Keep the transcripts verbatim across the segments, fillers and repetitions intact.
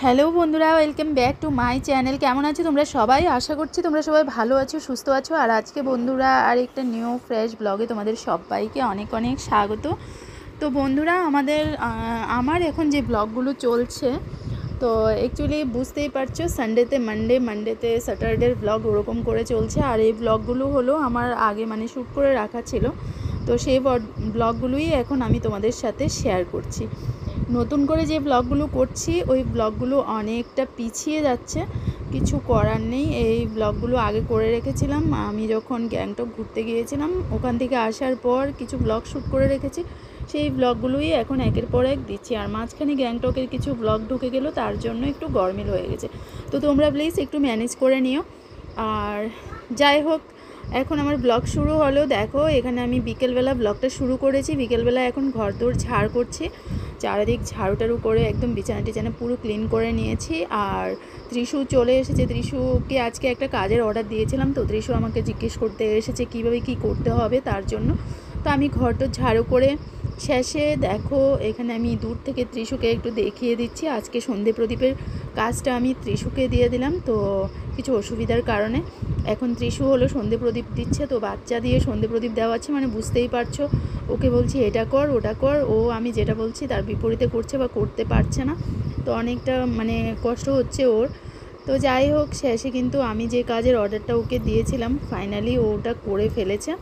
Hello বন্ধুরা, welcome back to my channel. কেমন আছো তোমরা সবাই? আশা করছি তোমরা সবাই ভালো আছো, সুস্থ আছো। আর আজকে বন্ধুরা আর একটা নিউ ফ্রেশ ব্লগে তোমাদের সবাইকে অনেক অনেক স্বাগত। তো বন্ধুরা, আমাদের আমার এখন যে ব্লগগুলো চলছে, তো অ্যাকচুয়ালি বুঝতেই পারছো, সানডেতে মানডে, মানডেতে স্যাটারডের ব্লগ ওরকম করে চলছে। আর এই ব্লগগুলো হলো আমার আগে মানে শ্যুট করে রাখা ছিল, তো সেই ব্লগগুলোই এখন আমি তোমাদের সাথে শেয়ার করছি। নতুন করে যে ব্লগগুলো করছি ওই ব্লগগুলো অনেকটা পিছিয়ে যাচ্ছে, কিছু করার নেই। এই ব্লগগুলো আগে করে রেখেছিলাম আমি যখন গ্যাংটক ঘুরতে গিয়েছিলাম, ওখান থেকে আসার পর কিছু ব্লগ শ্যুট করে রেখেছি, সেই ব্লগগুলোই এখন একের পর এক দিচ্ছি। আর মাঝখানে গ্যাংটকের কিছু ব্লগ ঢুকে গেল, তার জন্য একটু গরমিল হয়ে গেছে। তো তোমরা প্লিজ একটু ম্যানেজ করে নিও। আর যাই হোক, এখন আমার ব্লগ শুরু হলো। দেখো, এখানে আমি বিকেলবেলা ব্লগটা শুরু করেছি। বিকেলবেলা এখন ঘরদোর ঝাড় করছি, চারিদিক ঝাড়ু টাড়ু করে একদম বিছানা টিছানা পুরো ক্লিন করে নিয়েছি। আর ত্রিশু চলে এসেছে। ত্রিশুকে আজকে একটা কাজের অর্ডার দিয়েছিলাম, তো ত্রিশু আমাকে জিজ্ঞেস করতে এসেছে কীভাবে কী করতে হবে তার জন্য। তো আমি ঘরটা ঝাড়ু করে শেষে দেখো, এখানে আমি দূর থেকে ত্রিশুকে একটু দেখিয়ে দিচ্ছি। আজকে সন্ধে প্রদীপের কাজটা আমি ত্রিশুকে দিয়ে দিলাম, তো কিছু অসুবিধার কারণে এখন ত্রিশু হলো সন্ধে প্রদীপ দিচ্ছে। তো বাচ্চা দিয়ে সন্ধে প্রদীপ দেওয়া আছে মানে বুঝতেই পারছো, ওকে বলছি এটা কর ওটা কর, ও আমি যেটা বলছি তার বিপরীতে করছে বা করতে পারছে না, তো অনেকটা মানে কষ্ট হচ্ছে ওর। তো যাই হোক, শেষে কিন্তু আমি যে কাজের অর্ডারটা ওকে দিয়েছিলাম ফাইনালি ওটা করে ফেলেছে।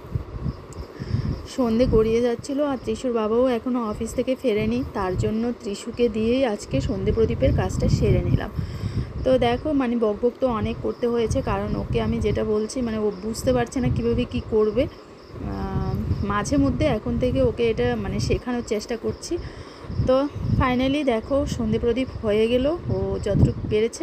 সন্ধে গড়িয়ে যাচ্ছিলো, আর ত্রিশুর বাবাও এখনও অফিস থেকে ফেরেনি, তার জন্য ত্রিশুকে দিয়েই আজকে সন্ধে প্রদীপের কাজটা সেরে নিলাম। তো দেখো, মানে বকবক তো অনেক করতে হয়েছে, কারণ ওকে আমি যেটা বলছি মানে ও বুঝতে পারছে না কীভাবে কী করবে। মাঝে মধ্যে এখন থেকে ওকে এটা মানে শেখানোর চেষ্টা করছি। তো ফাইনালি দেখো, সন্ধে প্রদীপ হয়ে গেল ও যতটুকু পেরেছে।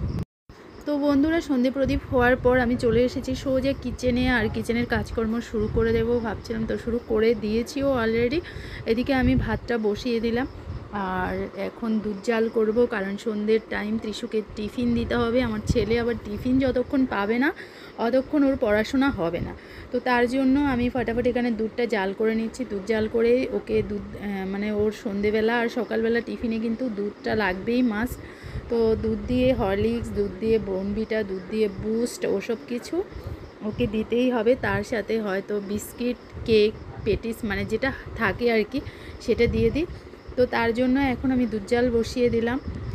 তো বন্ধুরা, সন্ধে প্রদীপ হওয়ার পর আমি চলে এসেছি সোজা কিচেনে, আর কিচেনের কাজকর্ম শুরু করে দেবো ভাবছিলাম, তো শুরু করে দিয়েছিও অলরেডি। এদিকে আমি ভাতটা বসিয়ে দিলাম, আর এখন দুধ জাল করব, কারণ সন্ধ্যের টাইম ত্রিশুকে টিফিন দিতে হবে। আমার ছেলে আবার টিফিন যতক্ষণ পাবে না অতক্ষণ ওর পড়াশোনা হবে না, তো তার জন্য আমি ফটাফট এখানে দুধটা জাল করে নিচ্ছি। দুধ জাল করে ওকে দুধ মানে ওর সন্ধেবেলা আর সকালবেলা টিফিনে কিন্তু দুধটা লাগবেই মাস্ট। তো দুধ দিয়ে হরলিক্স, দুধ দিয়ে বোর্নভিটা, দুধ দিয়ে বুস্ট, ওসব কিছু ওকে দিতেই হবে। তার সাথে হয়তো বিস্কিট, কেক, পেটিস মানে যেটা থাকে আর কি, সেটা দিয়ে দিই। তো তার জন্য এখন আমি দুধ জাল বসিয়ে দিলাম।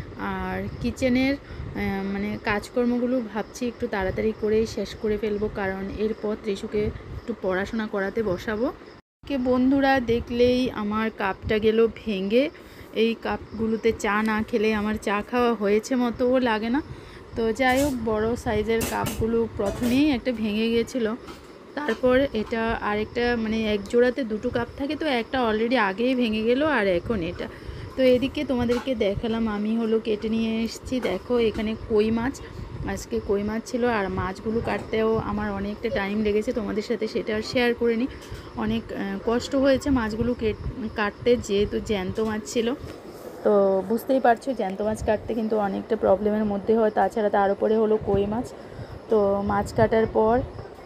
আর কিচেনের মানে কাজকর্মগুলো ভাবছি একটু তাড়াতাড়ি করেই শেষ করে ফেলবো, কারণ এরপর ত্রিশুকে একটু পড়াশোনা করাতে বসাবো। কে বন্ধুরা, দেখলেই আমার কাপটা গেল ভেঙে। এই কাপগুলোতে চা না খেলে আমার চা খাওয়া হয়েছে মতোও লাগে না। তো যাই হোক, বড়ো সাইজের কাপগুলো প্রথমেই একটা ভেঙে গিয়েছিলো, তারপর এটা আরেকটা মানে এক জোড়াতে দুটো কাপ থাকে, তো একটা অলরেডি আগেই ভেঙে গেল, আর এখন এটা। তো এদিকে তোমাদেরকে দেখালাম আমি হলো কেটে নিয়ে এসেছি। দেখো, এখানে কই মাছ, আজকে কই মাছ ছিল। আর মাছগুলো কাটতেও আমার অনেকটা টাইম লেগেছে, তোমাদের সাথে সেটা আর শেয়ার করে নিই। অনেক কষ্ট হয়েছে মাছগুলো কাটতে, যেহেতু জ্যান্ত মাছ ছিল। তো বুঝতেই পারছো, জ্যান্ত মাছ কাটতে কিন্তু অনেকটা প্রবলেমের মধ্যে হয়, তাছাড়া তার উপরে হলো কই মাছ। তো মাছ কাটার পর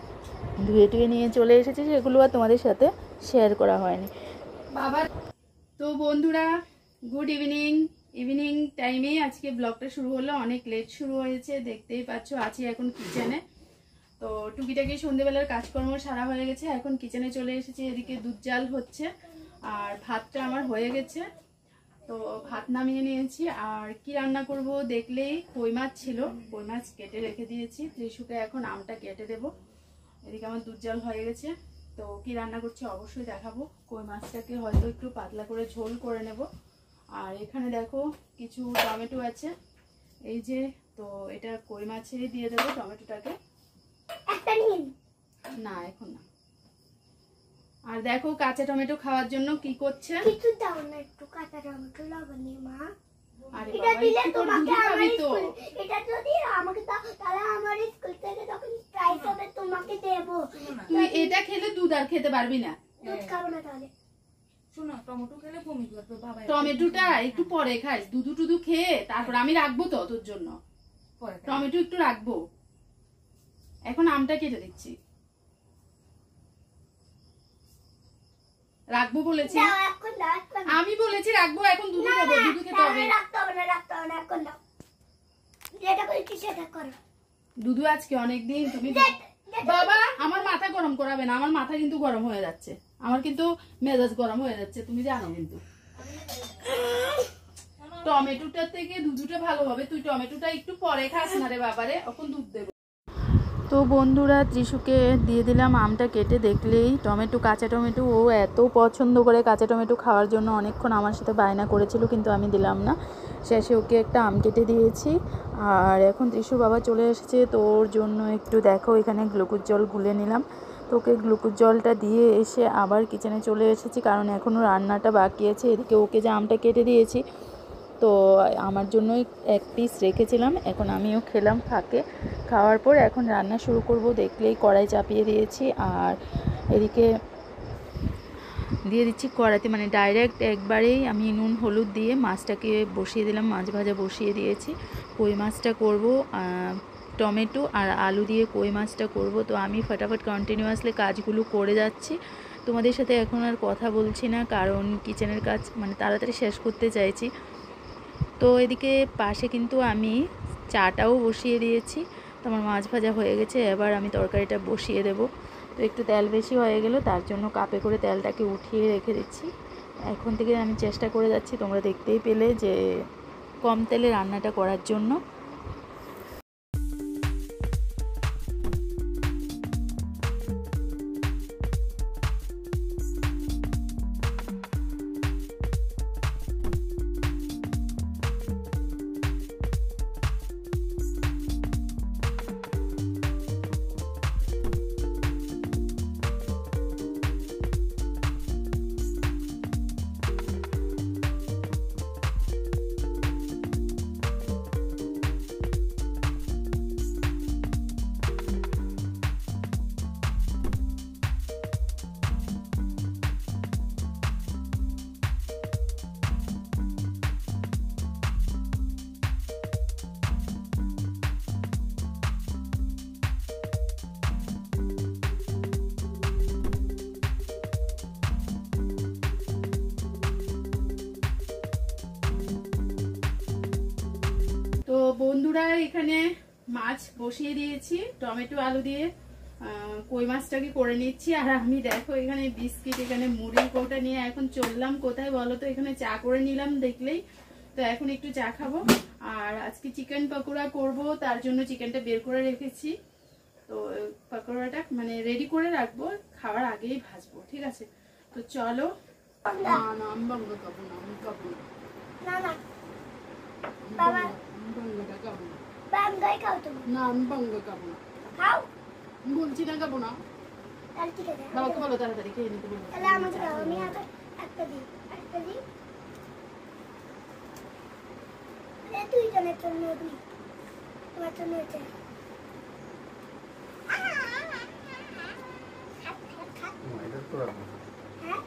ধুয়ে টুয়ে নিয়ে চলে এসেছি, সেগুলো আর তোমাদের সাথে শেয়ার করা হয়নি বাবা। তো বন্ধুরা, গুড ইভিনিং। ইভিনিং টাইমে আজকে ব্লগটা শুরু হলো, অনেক লেট শুরু হয়েছে, দেখতেই পাচ্ছ। আছি এখন কিচেনে। তো টুকিটাকি সন্ধ্যেবেলার কাজকর্ম সারা হয়ে গেছে, এখন কিচেনে চলে এসেছি। এদিকে দুধ জাল হচ্ছে, আর ভাতটা আমার হয়ে গেছে। তো ভাত নামিয়ে নিয়েছি। আর কি রান্না করব দেখলেই, কই মাছ ছিল, কই মাছ কেটে রেখে দিয়েছি। ত্রিশুকে এখন আমটা কেটে দেব। এদিকে আমার দুধ জাল হয়ে গেছে। তো কি রান্না করছি অবশ্যই দেখাবো। কই মাছটাকে হয়তো একটু পাতলা করে ঝোল করে নেব। আর এখানে দেখো কিছু টমেটো আছে, এই যে। তো এটা কই মাছেরই দিয়ে দেবো টমেটোটাকে। না, এখন না। আর দেখো, কাঁচা টমেটো খাওয়ার জন্য কি করছে, কিছু দাও না, একটু কাঁচা টমেটো লাগানি মা। আরে বাবা, একটু করে দুধ খাবি তো। এটা যদি আমাকে দাও তাহলে আমার স্কুল থেকে যখন প্রাইজ হবে তোমাকে দেব। তুই এটা খেলে দুধ আর খেতে পারবি না। দুধ খাবো না তাহলে। শোনো, টমেটো খেলে বমি করবে বাবা। টমেটোটা একটু পরে খাস, দুধু টুধু খেয়ে তারপর আমি রাখবো তো তোর জন্য। টমেটো একটু রাখবো, এখন আমটা কেটে দিচ্ছি। রাখবো বলেছি, আমি বলেছি রাখবো, এখন দুধু খাবো, দুধু খেতে হবে। যেটা বলছি সেটা করো। দুধু আজকে অনেকদিন তুমি যে- যেটা- বাবা আমার মাথা গরম করাবে না, আমার মাথা কিন্তু গরম হয়ে যাচ্ছে, আমার কিন্তু মেজাজ গরম হয়ে যাচ্ছে, তুমি জানো কিন্তু। টমেটোটা থেকে দুধুটা ভালো হবে, তুই টমেটোটা একটু পরে খাস না রে বাবারে, এখন দুধ দেবো। তো বন্ধুরা ত্রিশুকে দিয়ে দিলাম আমটা কেটে, দেখলেই টমেটো, কাঁচা টমেটো ও এত পছন্দ করে কাঁচা টমেটো খাওয়ার জন্য অনেকক্ষণ আমার সাথে বায়না করেছিল, কিন্তু আমি দিলাম না। শেষে ওকে একটা আম কেটে দিয়েছি। আর এখন ত্রিশুর বাবা চলে এসেছে, তোর জন্য একটু দেখো এখানে গ্লুকোজ জল গুলে নিলাম। তো ওকে গ্লুকোজ জলটা দিয়ে এসে আবার কিচেনে চলে এসেছি, কারণ এখনও রান্নাটা বাকি আছে। এদিকে ওকে যে আমটা কেটে দিয়েছি, তো আমার জন্য এক পিস রেখেছিলাম, এখন আমিও খেলাম ফাঁকে। খাওয়ার পর এখন রান্না শুরু করব, দেখলেই কড়াই চাপিয়ে দিয়েছি। আর এদিকে দিয়ে দিচ্ছি কড়াইতে, মানে ডাইরেক্ট একবারেই আমি নুন হলুদ দিয়ে মাছটাকে বসিয়ে দিলাম, মাছ ভাজা বসিয়ে দিয়েছি। কই মাছটা করব, টমেটো আর আলু দিয়ে কই মাছটা করব। তো আমি ফটাফট কন্টিনিউয়াসলি কাজগুলো করে যাচ্ছি, তোমাদের সাথে এখন আর কথা বলছি না, কারণ কিচেনের কাজ মানে তাড়াতাড়ি শেষ করতে চাইছি। তো এদিকে পাশে কিন্তু আমি চাটাও বসিয়ে দিয়েছি। তো আমার মাছ ভাজা হয়ে গেছে, এবার আমি তরকারিটা বসিয়ে দেব। তো একটু তেল বেশি হয়ে গেল, তার জন্য কাপে করে তেলটাকে উঠিয়ে রেখে দিচ্ছি। এখন থেকে আমি চেষ্টা করে যাচ্ছি, তোমরা দেখতেই পেলে যে কম তেলে রান্নাটা করার জন্য। তো বন্ধুরা এখানে মাছ বসিয়ে দিয়েছি, টমেটো আলু দিয়ে কই মাছটাকে করে নিচ্ছি। আর আমি দেখো এখানে বিস্কিট, এখানে মুড়ির কৌটা নিয়ে এখন চললাম কোথায় বলো তো, এখানে চা করে নিলাম দেখলেই। তো এখন একটু চা খাবো। আর আজকে চিকেন পকোড়া করব, তার জন্য চিকেনটা বের করে রেখেছি। তো পকোড়াটা মানে রেডি করে রাখবো, খাওয়ার আগেই ভাজবো, ঠিক আছে? তো চলো। না না আমি বাংলা খাবো না, আমি খাবো না। না না বাবা বাংলাটা খাবো না। বাঙ্গাই খাও তুমি। না আমি বাংলা খাবো না, খাও বলছি না খাবো না। তাহলে ঠিক আছে। বাবাকে বলো তাড়াতাড়ি খেয়ে নিতে বলো। তাহলে আমাকে দাও, আমি আগে একটা দিই, একটা দিই। এ তুই জনের জন্য দিই, তোমার জন্য এটা। হ্যাঁ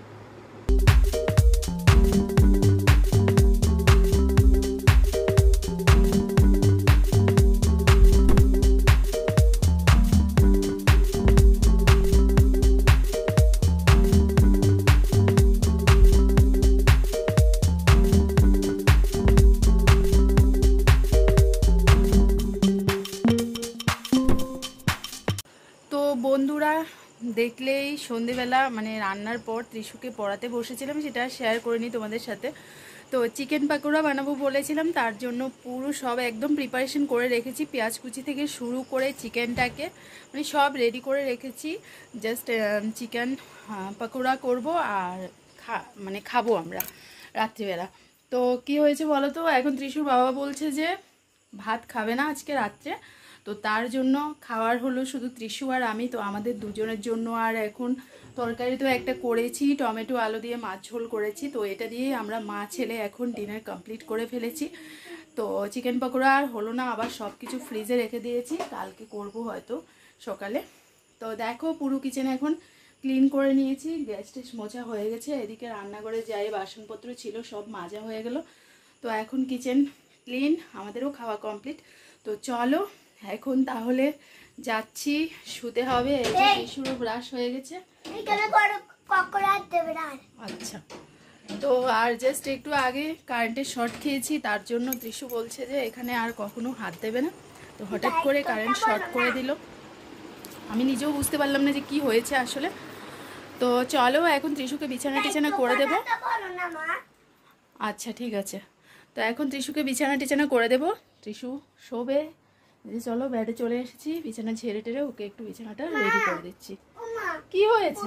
বন্ধুরা দেখলেই সন্ধেবেলা মানে রান্নার পর ত্রিশুকে পড়াতে বসেছিলাম, সেটা শেয়ার করিনি তোমাদের সাথে। তো চিকেন পাকোড়া বানাবো বলেছিলাম, তার জন্য পুরো সব একদম প্রিপারেশন করে রেখেছি, পেঁয়াজ কুচি থেকে শুরু করে চিকেনটাকে মানে সব রেডি করে রেখেছি। জাস্ট চিকেন পাকোড়া করব আর খা মানে খাবো আমরা রাত্রিবেলা। তো কি হয়েছে বলো তো, এখন ত্রিশুর বাবা বলছে যে ভাত খাবে না আজকে রাত্রে, তো তার জন্য খাওয়ার হলো শুধু ত্রিশু আর আমি, তো আমাদের দুজনের জন্য। আর এখন তরকারি তো একটা করেছি, টমেটো আলু দিয়ে মাছ ঝোল করেছি, তো এটা দিয়ে আমরা মা ছেলে এখন ডিনার কমপ্লিট করে ফেলেছি। তো চিকেন পকোড়া আর হলো না, আবার সব কিছু ফ্রিজে রেখে দিয়েছি, কালকে করব হয়তো সকালে। তো দেখো পুরো কিচেন এখন ক্লিন করে নিয়েছি, গ্যাস টেস মোছা হয়ে গেছে। এদিকে রান্নাঘরে যাই বাসনপত্র ছিল সব মাজা হয়ে গেল। তো এখন কিচেন ক্লিন, আমাদেরও খাওয়া কমপ্লিট। তো চলো এখন তাহলে যাচ্ছি, শুতে হবে। এই শুরু ব্রাশ হয়ে গেছে। এখানে বড় ককড়া দেবে না। আচ্ছা তো আর জাস্ট একটু আগে কারেন্টের শর্ট খেয়েছি, তার জন্য ত্রিশু বলছে যে এখানে আর কখনো হাত দেবে না। তো হঠাৎ করে কারেন্ট শর্ট করে দিল, আমি নিজেও বুঝতে পারলাম না যে কি হয়েছে আসলে। তো চলো এখন ত্রিশুকে বিছানা টিছানা করে দেবো। আচ্ছা ঠিক আছে, তো এখন ত্রিশুকে বিছানা টিছানা করে দেবো, ত্রিশু শোবে। চলো বেডে চলে এসেছি, বিছানা ঝেড়ে টেড়ে ওকে একটু বিছানাটা রেডি করে দিচ্ছি। কি হয়েছে?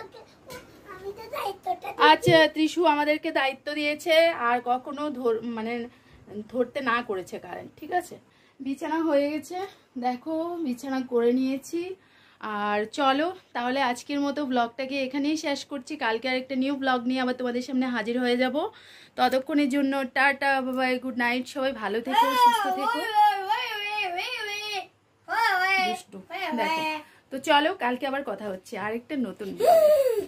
আচ্ছা ত্রিশু আমাদেরকে দায়িত্ব দিয়েছে আর কখনো ধর মানে ধরতে না করেছে কারেন্ট, ঠিক আছে। বিছানা হয়ে গেছে, দেখো বিছানা করে নিয়েছি। আর চলো তাহলে আজকের মতো ব্লগটাকে এখানেই শেষ করছি, কালকে আর একটা নিউ ব্লগ নিয়ে আবার তোমাদের সামনে হাজির হয়ে যাব। ততক্ষণের জন্য টাটা বাবাই, গুড নাইট, সবাই ভালো থেকো, সুস্থ থেকো। দুষ্টু, দেখো তো চলো কালকে আবার কথা হচ্ছে আরেকটা নতুন ব্লগে।